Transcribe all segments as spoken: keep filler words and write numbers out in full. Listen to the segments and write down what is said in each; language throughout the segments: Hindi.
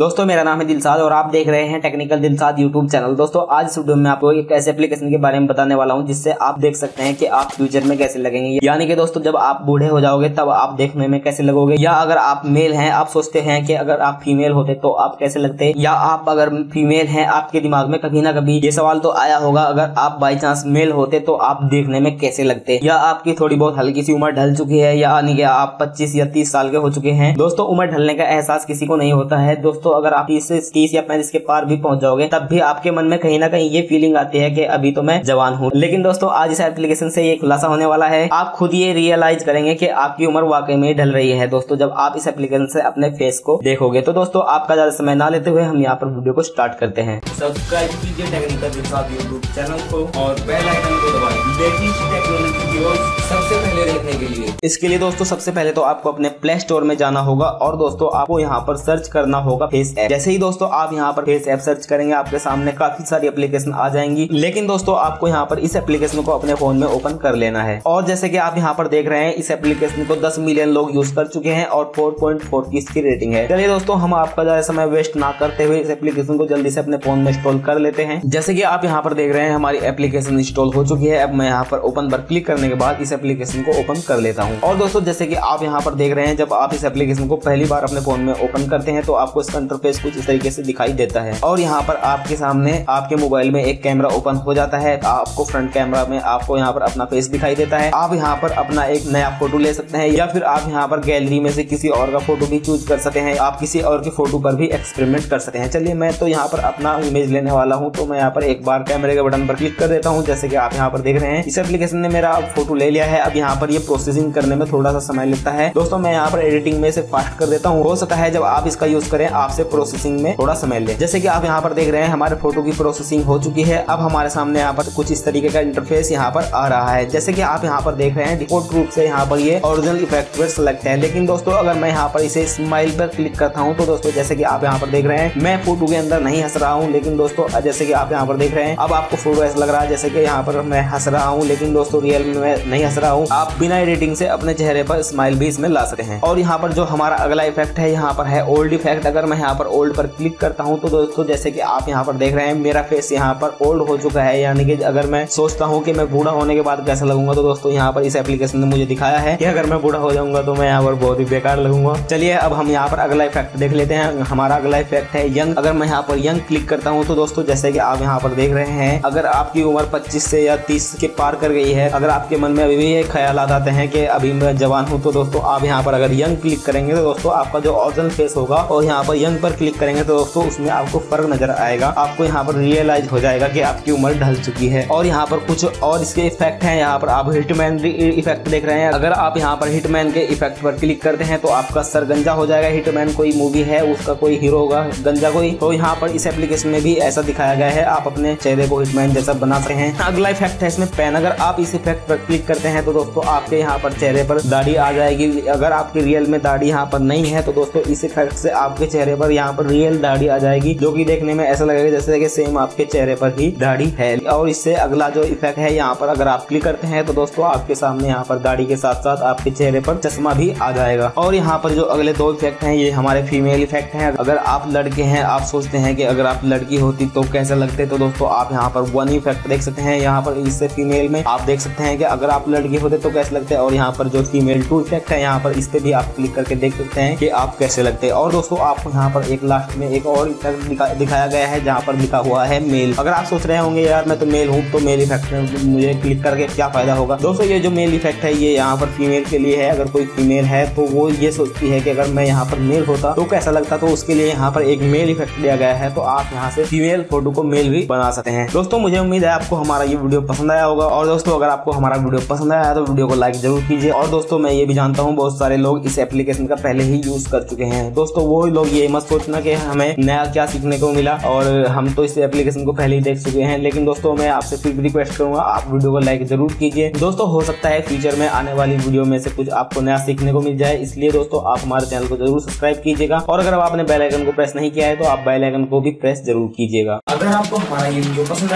दोस्तों मेरा नाम है दिलसाद और आप देख रहे हैं टेक्निकल दिलसाद यूट्यूब चैनल। दोस्तों आज इस वीडियो में आपको एक ऐसे एप्लीकेशन के बारे में बताने वाला हूं जिससे आप देख सकते हैं कि आप फ्यूचर में कैसे लगेंगे, यानी कि दोस्तों जब आप बूढ़े हो जाओगे तब आप देखने में कैसे लगोगे, या अगर आप मेल हैं आप सोचते हैं कि अगर आप फीमेल होते तो आप कैसे लगते, या आप अगर फीमेल हैं आपके दिमाग में कभी ना कभी ये सवाल तो आया होगा अगर आप बाई चांस मेल होते तो आप देखने में कैसे लगते, या आपकी थोड़ी बहुत हल्की सी उम्र ढल चुकी है, यानी कि आप पच्चीस या तीस साल के हो चुके हैं। दोस्तों उम्र ढलने का एहसास किसी को नहीं होता है। दोस्तों अगर आप तीस तीस या पैंतीस के पार भी पहुंच जाओगे तब भी आपके मन में कहीं ना कहीं ये फीलिंग आती है कि अभी तो मैं जवान हूँ। लेकिन दोस्तों आज इस एप्लीकेशन से ये खुलासा होने वाला है, आप खुद ये रियलाइज करेंगे कि आपकी उम्र वाकई में ढल रही है। दोस्तों जब आप इस एप्लीकेशन से अपने फेस को देखोगे तो दोस्तों आपका ज्यादा समय ना लेते हुए हम यहाँ पर वीडियो को स्टार्ट करते हैं। सब्सक्राइब कीजिए टेक्निकल दिलसाद यूट्यूब चैनल को और बेल आइकन को दबाइए लेटेस्ट टेक्नोलॉजी वीडियोस सबसे पहले देखने के लिए। इसके लिए दोस्तों सबसे पहले तो आपको अपने प्ले स्टोर में जाना होगा और दोस्तों आपको यहाँ पर सर्च करना होगा फेस ऐप। जैसे ही दोस्तों आप यहाँ पर फेस ऐप सर्च करेंगे आपके सामने काफी सारी एप्लीकेशन आ जाएंगी, लेकिन दोस्तों आपको यहाँ पर इस एप्लीकेशन को अपने फोन में ओपन कर लेना है। और जैसे कि आप यहाँ पर देख रहे हैं इस एप्लीकेशन को दस मिलियन लोग यूज कर चुके हैं और चार पॉइंट चार की इसकी रेटिंग है। चलिए दोस्तों हम आपका ज्यादा समय वेस्ट ना करते हुए इस एप्लीकेशन को जल्दी से अपने फोन में इंस्टॉल कर लेते हैं। जैसे कि आप यहाँ पर देख रहे हैं हमारी एप्लीकेशन इंस्टॉल हो चुकी है। अब मैं यहाँ पर ओपन पर क्लिक करने के बाद इस एप्लीकेशन को ओपन कर लेता हूँ। और दोस्तों जैसे कि आप यहाँ पर देख रहे हैं जब आप इस एप्लीकेशन को पहली बार अपने फोन में ओपन करते हैं तो आपको इसका इंटरफेस कुछ इस तरीके से दिखाई देता है और यहाँ पर आपके सामने आपके मोबाइल में एक कैमरा ओपन हो जाता है। आपको फ्रंट कैमरा में आपको यहाँ पर अपना फेस दिखाई देता है। आप यहाँ पर अपना एक नया फोटो ले सकते हैं या फिर आप यहाँ पर गैलरी में से किसी और का फोटो भी चूज कर सकते हैं। आप किसी और के फोटो पर भी एक्सपेरिमेंट कर सकते हैं। चलिए मैं तो यहाँ पर अपना इमेज लेने वाला हूँ तो मैं यहाँ पर एक बार कैमरे के बटन पर क्लिक कर देता हूँ। जैसे कि आप यहाँ पर देख रहे हैं इस एप्लीकेशन ने मेरा फोटो ले लिया है। अब यहाँ पर ये प्रोसेसिंग करने में थोड़ा सा समय लगता है। दोस्तों मैं यहाँ पर एडिटिंग में से फास्ट कर देता हूँ। हो सकता है जब आप इसका यूज करें आपसे प्रोसेसिंग में थोड़ा समय ले। जैसे कि आप यहाँ पर देख रहे हैं हमारे फोटो की प्रोसेसिंग हो चुकी है। अब हमारे सामने यहाँ पर कुछ इस तरीके का इंटरफेस यहाँ पर आ रहा है। जैसे कि आप यहाँ पर देख रहे हैं डिफॉल्ट रूप से यहाँ पर ये ओरिजिनल इफेक्ट पर सिलेक्ट है, लेकिन दोस्तों अगर मैं यहाँ पर इसे स्माइल पर क्लिक करता हूँ तो दोस्तों जैसे कि आप यहाँ पर देख रहे हैं मैं फोटो के अंदर नहीं हंस रहा हूँ, लेकिन दोस्तों जैसे कि आप यहाँ पर देख रहे हैं अब आपको फोटो ऐसा लग रहा है जैसे कि यहाँ पर मैं हंस रहा हूँ, लेकिन दोस्तों रियल में मैं नहीं हंस रहा हूँ। आप बिना एडिटिंग से अपने चेहरे पर स्माइल भी इसमें ला सकते हैं। और यहाँ पर जो हमारा अगला इफेक्ट है यहाँ पर है ओल्ड इफेक्ट। अगर मैं यहाँ पर ओल्ड पर क्लिक करता हूँ तो दोस्तों जैसे कि आप यहाँ पर देख रहे हैं मेरा फेस यहाँ पर ओल्ड हो चुका है, यानी कि अगर मैं सोचता हूँ कि मैं बूढ़ा होने के बाद कैसा लगूंगा तो दोस्तों यहाँ पर इस एप्लीकेशन ने मुझे दिखाया है कि अगर मैं बूढ़ा हो जाऊंगा तो मैं यहाँ पर बहुत ही बेकार लगूंगा। चलिए अब हम यहाँ पर अगला इफेक्ट देख लेते हैं। हमारा अगला इफेक्ट है यंग। अगर मैं यहाँ पर यंग क्लिक करता हूँ तो दोस्तों जैसे कि आप यहाँ पर देख रहे हैं अगर आपकी उम्र पच्चीस से या तीस के पार कर गई है, अगर आपके मन में अभी भी ये ख्याल आते हैं कि अभी मैं जवान हूँ तो दोस्तों आप यहाँ पर अगर यंग क्लिक करेंगे तो दोस्तों आपका जो ओरिजिनल फेस होगा और यहाँ पर यंग पर क्लिक करेंगे तो दोस्तों उसमें आपको फर्क नजर आएगा। आपको यहाँ पर रियलाइज हो जाएगा कि आपकी उम्र ढल चुकी है। और यहाँ पर कुछ और इसके इफेक्ट हैं। यहाँ पर आप हिटमैन इफेक्ट देख रहे हैं। अगर आप यहाँ पर हिटमैन के इफेक्ट पर क्लिक करते हैं तो आपका सर गंजा हो जाएगा। हिटमैन कोई मूवी है उसका कोई हीरो होगा गंजा कोई, तो यहाँ पर इस एप्लीकेशन में भी ऐसा दिखाया गया है। आप अपने चेहरे को हिटमैन जैसा बना सकते हैं। अगला इफेक्ट है इसमें पेन। अगर आप इस इफेक्ट पर क्लिक करते हैं तो दोस्तों आपके यहाँ पर चेहरे पर दाढ़ी आ जाएगी। अगर आपकी रियल में दाढ़ी यहाँ पर नहीं है तो दोस्तों इस इफेक्ट से आपके चेहरे पर यहाँ पर रियल दाढ़ी आ जाएगी, जो कि देखने में ऐसा लगेगा जैसे कि सेम आपके चेहरे पर ही दाढ़ी है। और इससे अगला जो इफेक्ट है यहाँ पर अगर आप क्लिक करते हैं तो दोस्तों आपके सामने यहाँ पर दाढ़ी के साथ साथ आपके चेहरे पर चश्मा भी आ जाएगा। और यहाँ पर जो अगले दो इफेक्ट हैं ये हमारे फीमेल इफेक्ट हैं। अगर आप लड़के हैं आप सोचते हैं कि अगर आप लड़की होती तो कैसे लगते, तो दोस्तों आप यहाँ पर वन इफेक्ट देख सकते हैं। यहाँ पर इससे फीमेल में आप देख सकते हैं कि अगर आप लड़की होते तो कैसे लगते हैं। और यहाँ पर जो फीमेल टू इफेक्ट है यहाँ पर इस पे भी आप क्लिक करके देख सकते हैं कि आप कैसे लगते हैं। और दोस्तों आपको यहाँ पर एक लास्ट में एक और इफेक्ट दिखा, दिखाया गया है जहाँ पर लिखा हुआ है मेल। अगर आप सोच रहे होंगे यार मैं तो मेल हूँ तो मेल इफेक्ट में मुझे क्लिक करके क्या फायदा होगा, दोस्तों ये जो मेल इफेक्ट है ये यहाँ पर फीमेल के लिए है। अगर कोई फीमेल है तो वो ये सोचती है कि अगर मैं यहाँ पर मेल होता तो कैसा लगता, तो उसके लिए यहाँ पर एक मेल इफेक्ट दिया गया है। तो आप यहाँ से फीमेल फोटो को मेल भी बना सकते हैं। दोस्तों मुझे उम्मीद है आपको हमारा ये वीडियो पसंद आया होगा। और दोस्तों अगर आपको हमारा वीडियो पसंद आया तो वीडियो को लाइक जरूर कीजिए। और दोस्तों मैं ये भी जानता हूँ बहुत सारे लोग इस एप्लीकेशन का पहले ही यूज कर चुके हैं। दोस्तों वो लोग ये मत सोचना कि हमें नया क्या सीखने को मिला और हम तो इस एप्लीकेशन को पहले ही देख चुके हैं। लेकिन दोस्तों मैं आपसे फिर रिक्वेस्ट करूंगा आप वीडियो को लाइक जरूर कीजिए। दोस्तों हो सकता है फ्यूचर में आने वाली वीडियो में से कुछ आपको नया सीखने को मिल जाए, इसलिए दोस्तों आप हमारे चैनल को जरूर सब्सक्राइब कीजिएगा। और अगर आपने बेल आइकन को प्रेस नहीं किया है तो आप बेल आइकन को भी प्रेस जरूर कीजिएगा। अगर आपको हमारा ये वीडियो पसंद आया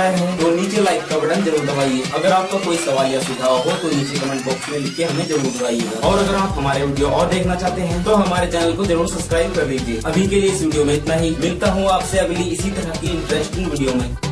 आया है तो नीचे लाइक का बटन जरूर दबाइए। अगर आपका कोई सवाल या सुझाव हो तो नीचे कमेंट बॉक्स में लिख के हमें जरूर बताइएगा। और अगर आप हमारे वीडियो और देखना चाहते हैं तो हमारे चैनल को जरूर सब्सक्राइब कर दीजिए। अभी के लिए इस वीडियो में इतना ही, मिलता हूँ आपसे अगली इसी तरह की इंटरेस्टिंग वीडियो में।